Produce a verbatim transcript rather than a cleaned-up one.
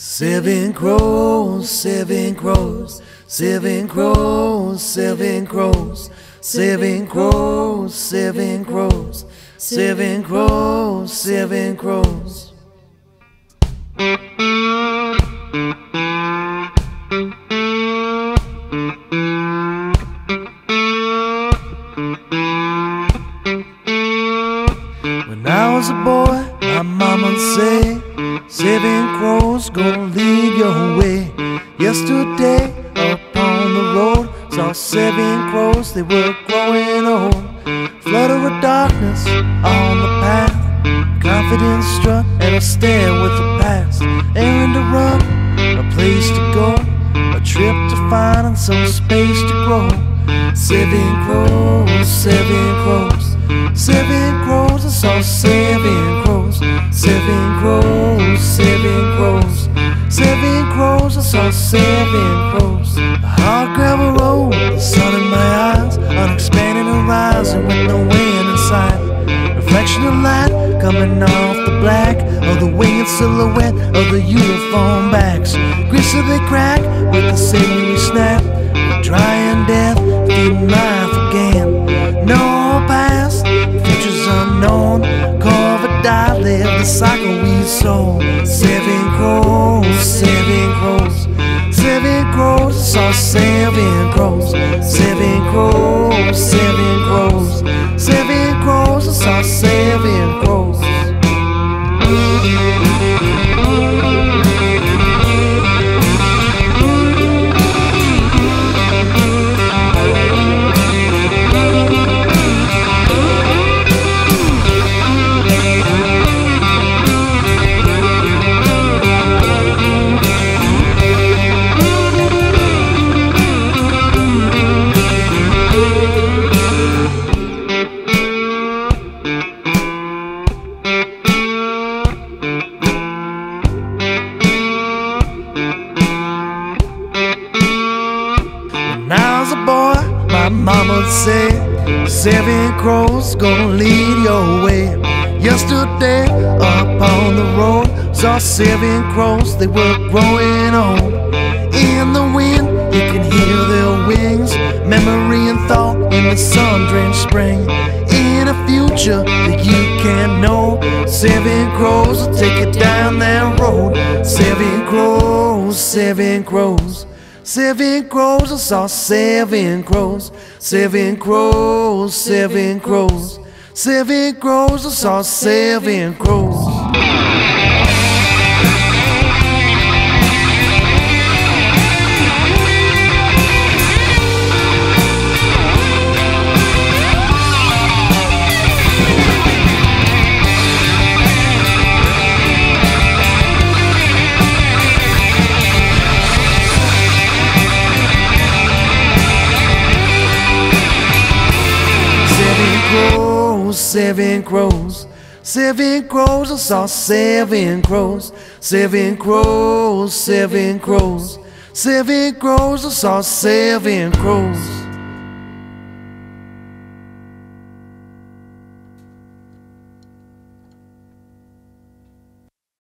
Seven crows, seven crows, seven crows, seven crows, seven crows, seven crows, seven crows, seven crows. When I was a boy, my mama said, seven crows gonna lead your way. Yesterday, upon the road, saw seven crows, they were growing old. Flutter of darkness on the path, confident strut and a stare with the past. Errand to run, a place to go, a trip to find and some space to grow. Seven crows, seven crows, seven crows, I saw seven crows. Seven crows, seven crows, seven crows, I saw seven crows. A hard gravel road, the sun in my eyes, unexpanded horizon with no wind in sight. Reflection of light coming off the black of the winged silhouette of the uniform backs. Gracefully crack with the sinewy snap, drying death, feeding life again. No past, future's unknown. Cover die, live the cycle we sow. Seven crows, seven crows, seven crows, I saw seven crows. Seven crows, seven crows, seven crows, I saw seven crows. Mama said, seven crows gonna lead your way. Yesterday, up on the road, saw seven crows, they were growing old. In the wind, you can hear their wings, memory and thought in the sun-drenched spring. In a future that you can't know, seven crows will take you down that road. Seven crows, seven crows, seven crows, I saw seven crows. Seven crows, seven crows, seven crows, I saw seven crows. Seven crows, seven crows, I saw seven crows. Seven crows, seven crows, seven crows, I saw seven crows.